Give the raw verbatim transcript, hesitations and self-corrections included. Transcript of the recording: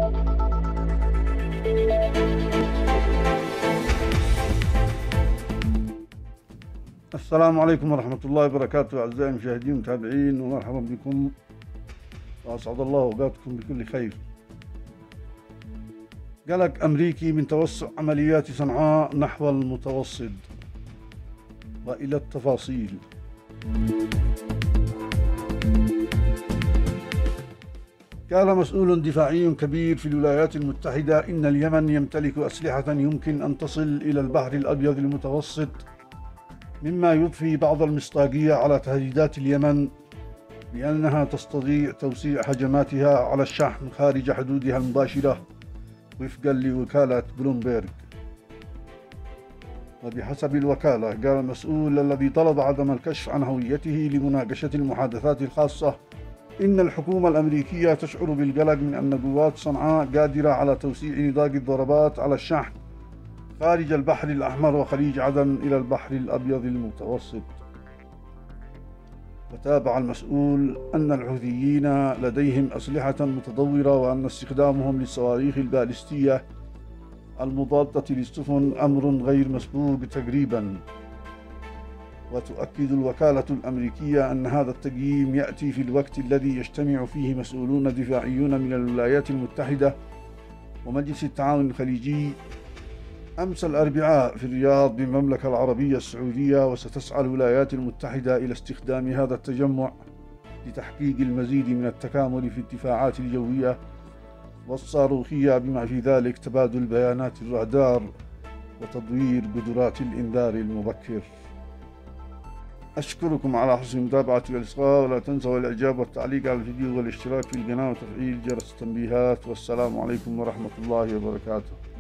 السلام عليكم ورحمة الله وبركاته أعزائي المشاهدين والمتابعين، ومرحبا بكم وأسعد الله أوقاتكم بكل خير. قلق أمريكي من توسع عمليات صنعاء نحو المتوسط، وإلى التفاصيل. قال مسؤول دفاعي كبير في الولايات المتحدة إن اليمن يمتلك أسلحة يمكن أن تصل إلى البحر الأبيض المتوسط، مما يضفي بعض المصداقية على تهديدات اليمن بأنها تستطيع توسيع هجماتها على الشحن خارج حدودها المباشرة وفقا لوكالة بلومبيرغ. وبحسب الوكالة قال المسؤول الذي طلب عدم الكشف عن هويته لمناقشة المحادثات الخاصة إن الحكومة الأمريكية تشعر بالقلق من أن قوات صنعاء قادرة على توسيع نطاق الضربات على الشحن خارج البحر الأحمر وخليج عدن إلى البحر الأبيض المتوسط. وتابع المسؤول أن الحوثيين لديهم أسلحة متطورة، وأن استخدامهم للصواريخ البالستية المضادة للسفن أمر غير مسبوق تقريبا. وتؤكد الوكالة الأمريكية أن هذا التقييم يأتي في الوقت الذي يجتمع فيه مسؤولون دفاعيون من الولايات المتحدة ومجلس التعاون الخليجي أمس الأربعاء في الرياض بالمملكة العربية السعودية. وستسعى الولايات المتحدة إلى استخدام هذا التجمع لتحقيق المزيد من التكامل في الدفاعات الجوية والصاروخية، بما في ذلك تبادل بيانات الرادار وتطوير قدرات الإنذار المبكر. أشكركم على حسن المتابعة والإصغاء، ولا تنسوا الإعجاب والتعليق على الفيديو والاشتراك في القناة وتفعيل جرس التنبيهات. والسلام عليكم ورحمة الله وبركاته.